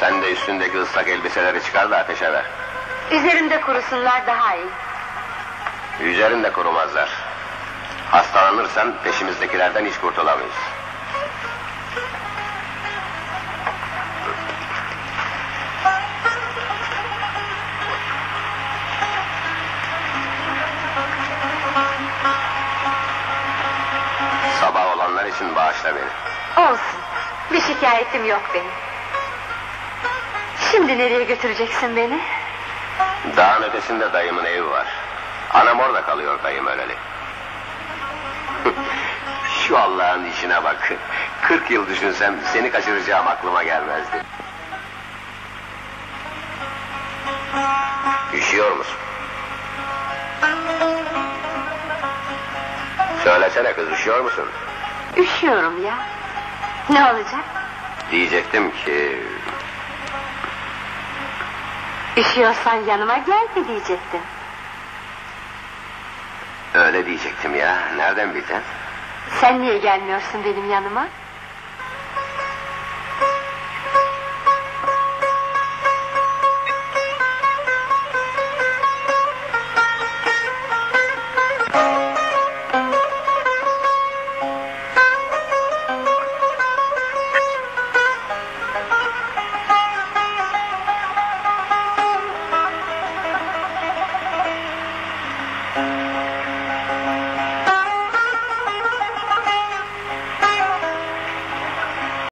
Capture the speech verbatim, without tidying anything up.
Sen de üstündeki ıslak elbiseleri çıkar da ateşe ver. Üzerinde kurusunlar daha iyi. Üzerinde kurumazlar. Hastalanırsan peşimizdekilerden hiç kurtulamayız. Sabah olanlar için bağışla beni. Olsun, bir şikayetim yok benim. Şimdi nereye götüreceksin beni? Dağın ötesinde dayımın evi var. Anam orada kalıyor dayım öleli. Şu Allah'ın işine bak. Kırk yıl düşünsem seni kaçıracağım aklıma gelmezdi. Üşüyor musun? Söylesene kız, üşüyor musun? Üşüyorum ya. Ne olacak? Diyecektim ki... Üşüyorsan yanıma gel mi diyecektim. Öyle diyecektim ya, nereden bildin? Sen niye gelmiyorsun benim yanıma?